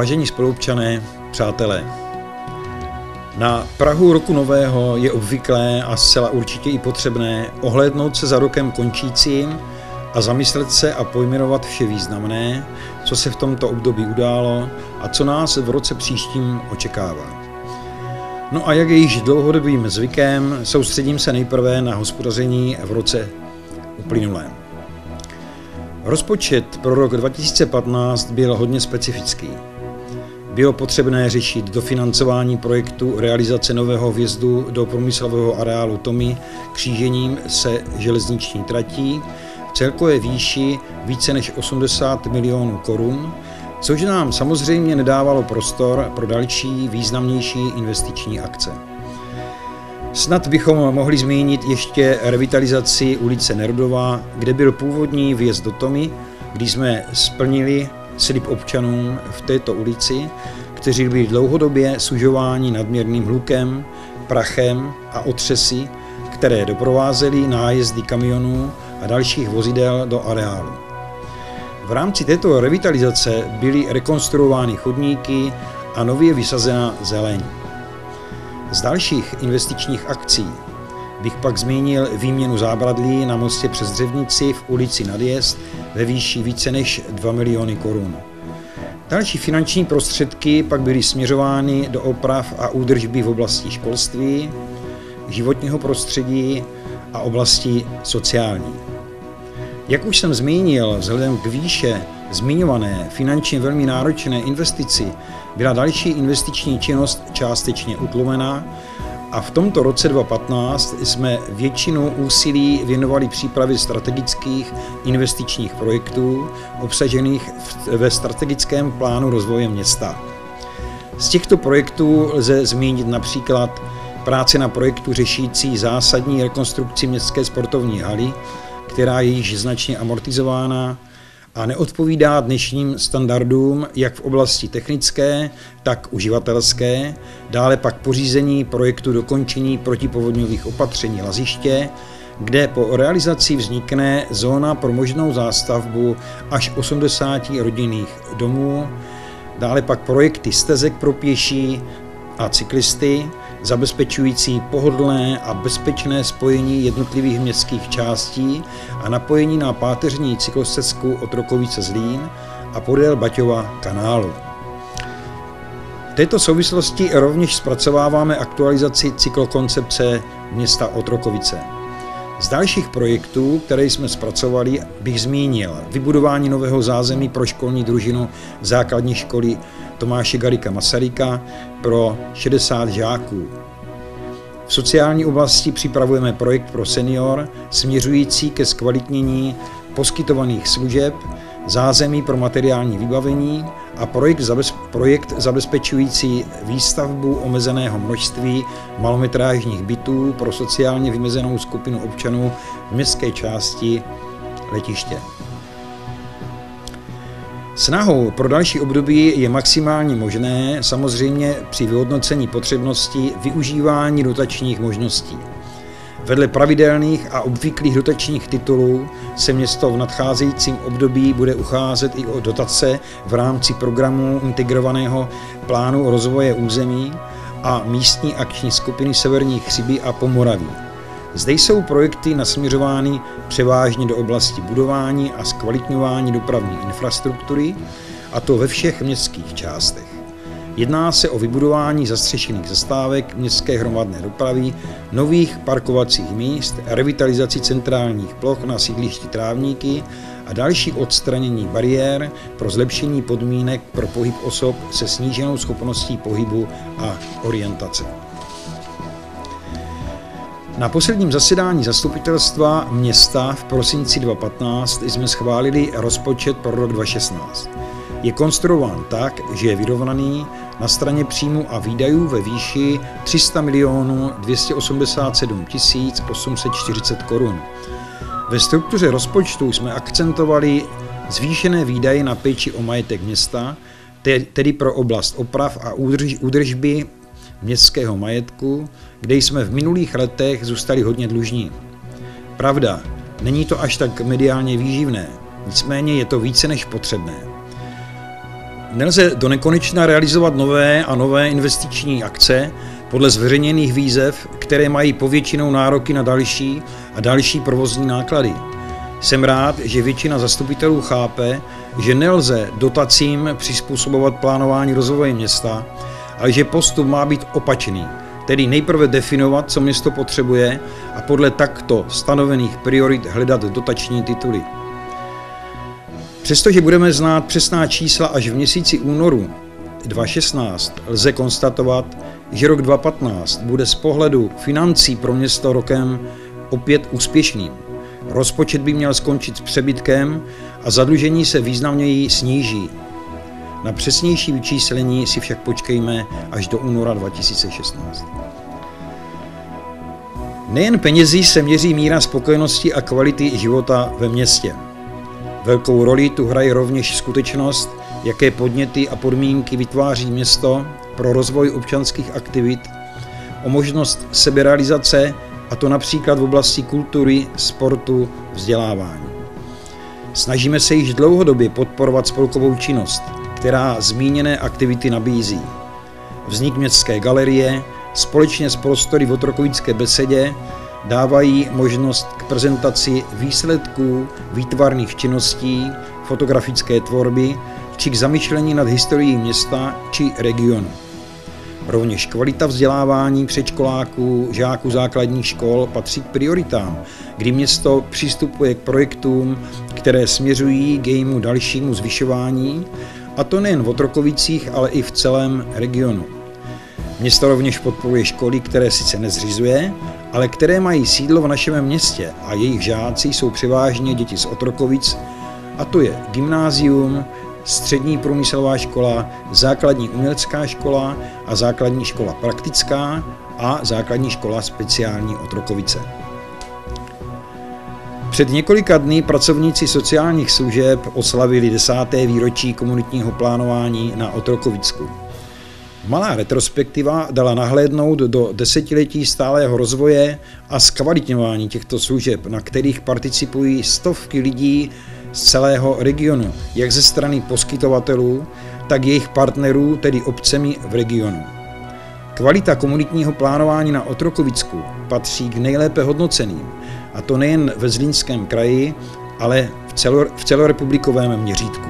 Vážení spoluobčané, přátelé, na prahu roku nového je obvyklé a zcela určitě i potřebné ohlédnout se za rokem končícím a zamyslet se a pojmenovat vše významné, co se v tomto období událo a co nás v roce příštím očekává. No a jak je již dlouhodobým zvykem, soustředím se nejprve na hospodaření v roce uplynulém. Rozpočet pro rok 2015 byl hodně specifický. Bylo potřebné řešit dofinancování projektu realizace nového vjezdu do průmyslového areálu Tomy křížením se železniční tratí v celkové výši více než 80 milionů korun, což nám samozřejmě nedávalo prostor pro další významnější investiční akce. Snad bychom mohli zmínit ještě revitalizaci ulice Nerudova, kde byl původní vjezd do Tomy, kdy jsme splnili slib občanům v této ulici, kteří byli dlouhodobě sužováni nadměrným hlukem, prachem a otřesy, které doprovázely nájezdy kamionů a dalších vozidel do areálu. V rámci této revitalizace byly rekonstruovány chodníky a nově vysazena zeleň. Z dalších investičních akcí bych pak zmínil výměnu zábradlí na mostě přes Dřevnici v ulici Nadjezd ve výši více než 2 miliony korun. Další finanční prostředky pak byly směřovány do oprav a údržby v oblasti školství, životního prostředí a oblasti sociální. Jak už jsem zmínil, vzhledem k výše zmiňované finančně velmi náročné investici byla další investiční činnost částečně utlumena a v tomto roce 2015 jsme většinu úsilí věnovali přípravě strategických investičních projektů obsažených ve strategickém plánu rozvoje města. Z těchto projektů lze zmínit například práce na projektu řešící zásadní rekonstrukci městské sportovní haly, která je již značně amortizována a neodpovídá dnešním standardům jak v oblasti technické, tak uživatelské, dále pak pořízení projektu dokončení protipovodňových opatření Laziště, kde po realizaci vznikne zóna pro možnou zástavbu až 80 rodinných domů, dále pak projekty stezek pro pěší a cyklisty, zabezpečující pohodlné a bezpečné spojení jednotlivých městských částí a napojení na páteřní cyklostezku od Rokovice-Zlín a podél Baťova kanálu. V této souvislosti rovněž zpracováváme aktualizaci cyklokoncepce města Otrokovice. Z dalších projektů, které jsme zpracovali, bych zmínil vybudování nového zázemí pro školní družinu základní školy Tomáše Garrigua Masaryka pro 60 žáků. V sociální oblasti připravujeme projekt pro senior směřující ke zkvalitnění poskytovaných služeb, zázemí pro materiální vybavení a projekt zabezpečující výstavbu omezeného množství malometrážních bytů pro sociálně vymezenou skupinu občanů v městské části Letiště. Snahou pro další období je maximálně možné, samozřejmě při vyhodnocení potřebnosti, využívání dotačních možností. Vedle pravidelných a obvyklých dotačních titulů se město v nadcházejícím období bude ucházet i o dotace v rámci programu integrovaného plánu rozvoje území a místní akční skupiny Severní Chřiby a Pomoraví. Zde jsou projekty nasměřovány převážně do oblasti budování a zkvalitňování dopravní infrastruktury, a to ve všech městských částech. Jedná se o vybudování zastřešených zastávek městské hromadné dopravy, nových parkovacích míst, revitalizaci centrálních ploch na sídlišti Trávníky a další odstranění bariér pro zlepšení podmínek pro pohyb osob se sníženou schopností pohybu a orientace. Na posledním zasedání zastupitelstva města v prosinci 2015 jsme schválili rozpočet pro rok 2016. Je konstruován tak, že je vyrovnaný na straně příjmů a výdajů ve výši 300 milionů 287 840 korun. Ve struktuře rozpočtu jsme akcentovali zvýšené výdaje na péči o majetek města, tedy pro oblast oprav a údržby městského majetku, kde jsme v minulých letech zůstali hodně dlužní. Pravda, není to až tak mediálně výživné, nicméně je to více než potřebné. Nelze do nekonečna realizovat nové a nové investiční akce podle zveřejněných výzev, které mají povětšinou nároky na další a další provozní náklady. Jsem rád, že většina zastupitelů chápe, že nelze dotacím přizpůsobovat plánování rozvoje města, ale že postup má být opačný, tedy nejprve definovat, co město potřebuje, a podle takto stanovených priorit hledat dotační tituly. Přestože budeme znát přesná čísla až v měsíci únoru 2016, lze konstatovat, že rok 2015 bude z pohledu financí pro město rokem opět úspěšným. Rozpočet by měl skončit s přebytkem a zadlužení se významněji sníží. Na přesnější vyčíslení si však počkejme až do února 2016. Nejen penězi se měří míra spokojenosti a kvality života ve městě. Velkou roli tu hraje rovněž skutečnost, jaké podněty a podmínky vytváří město pro rozvoj občanských aktivit, o možnost seberealizace, a to například v oblasti kultury, sportu, vzdělávání. Snažíme se již dlouhodobě podporovat spolkovou činnost, která zmíněné aktivity nabízí. Vznik městské galerie společně s prostory v Otrokovické besedě dávají možnost k prezentaci výsledků výtvarných činností, fotografické tvorby či k zamyšlení nad historií města či regionu. Rovněž kvalita vzdělávání předškoláků, žáků základních škol patří k prioritám, kdy město přistupuje k projektům, které směřují k jejímu dalšímu zvyšování, a to nejen v Otrokovicích, ale i v celém regionu. Město rovněž podporuje školy, které sice nezřizuje, ale které mají sídlo v našem městě a jejich žáci jsou převážně děti z Otrokovic, a to je gymnázium, střední průmyslová škola, základní umělecká škola a základní škola praktická a základní škola speciální Otrokovice. Před několika dny pracovníci sociálních služeb oslavili 10. výročí komunitního plánování na Otrokovicku. Malá retrospektiva dala nahlédnout do desetiletí stálého rozvoje a zkvalitňování těchto služeb, na kterých participují stovky lidí z celého regionu, jak ze strany poskytovatelů, tak jejich partnerů, tedy obcemi v regionu. Kvalita komunitního plánování na Otrokovicku patří k nejlépe hodnoceným, a to nejen ve Zlínském kraji, ale v celorepublikovém měřítku.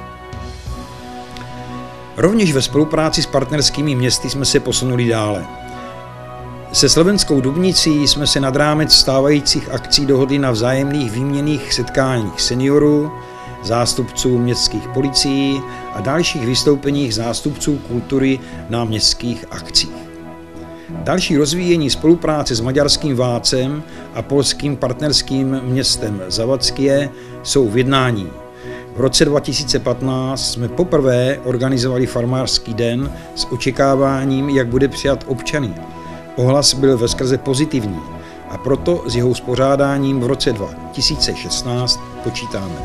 Rovněž ve spolupráci s partnerskými městy jsme se posunuli dále. Se Slovenskou Dubnicí jsme se nad rámec stávajících akcí dohodli na vzájemných výměnných setkáních seniorů, zástupců městských policií a dalších vystoupeních zástupců kultury na městských akcích. Další rozvíjení spolupráce s maďarským Vácem a polským partnerským městem Zavadské jsou v jednání. V roce 2015 jsme poprvé organizovali farmářský den s očekáváním, jak bude přijat občany. Ohlas byl veskrze pozitivní a proto s jeho uspořádáním v roce 2016 počítáme.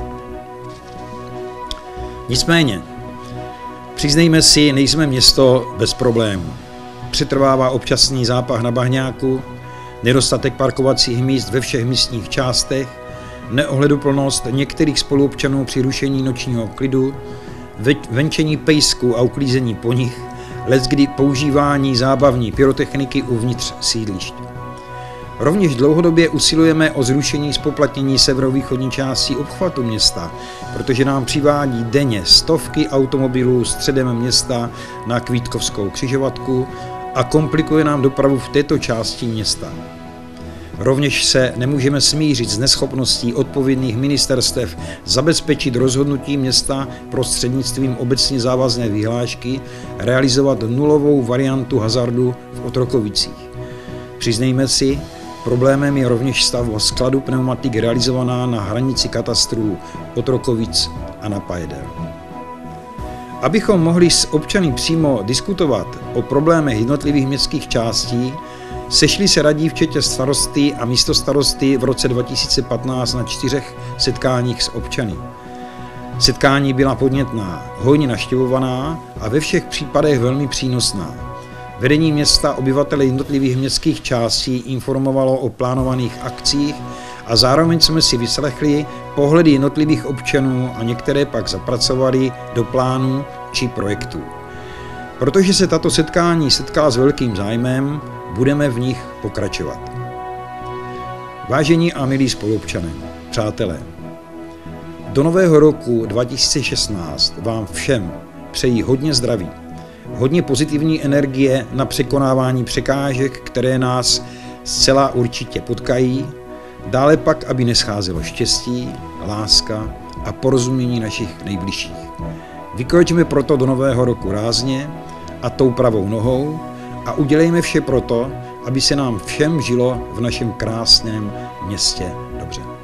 Nicméně, přiznejme si, nejsme město bez problémů. Přetrvává občasný zápach na bahňáku, nedostatek parkovacích míst ve všech místních částech, neohleduplnost některých spoluobčanů při rušení nočního klidu, venčení pejsků a uklízení po nich, leckdy používání zábavní pyrotechniky uvnitř sídlišť. Rovněž dlouhodobě usilujeme o zrušení zpoplatnění severovýchodní části obchvatu města, protože nám přivádí denně stovky automobilů středem města na Kvítkovskou křižovatku a komplikuje nám dopravu v této části města. Rovněž se nemůžeme smířit s neschopností odpovědných ministerstev zabezpečit rozhodnutí města prostřednictvím obecně závazné vyhlášky realizovat nulovou variantu hazardu v Otrokovicích. Přiznejme si, problémem je rovněž stavba skladu pneumatik realizovaná na hranici katastrů Otrokovic a Napajedel. Abychom mohli s občany přímo diskutovat o problémech jednotlivých městských částí, sešli se radí včetně starosty a místostarosty v roce 2015 na 4 setkáních s občany. Setkání byla podnětná, hojně navštěvovaná a ve všech případech velmi přínosná. Vedení města obyvatele jednotlivých městských částí informovalo o plánovaných akcích a zároveň jsme si vyslechli pohledy jednotlivých občanů a některé pak zapracovali do plánu či projektů. Protože se tato setkání setkala s velkým zájmem, budeme v nich pokračovat. Vážení a milí spoluobčané, přátelé, do nového roku 2016 vám všem přeji hodně zdraví, hodně pozitivní energie na překonávání překážek, které nás zcela určitě potkají, dále pak, aby nescházelo štěstí, láska a porozumění našich nejbližších. Vykročíme proto do nového roku rázně a tou pravou nohou a udělejme vše proto, aby se nám všem žilo v našem krásném městě dobře.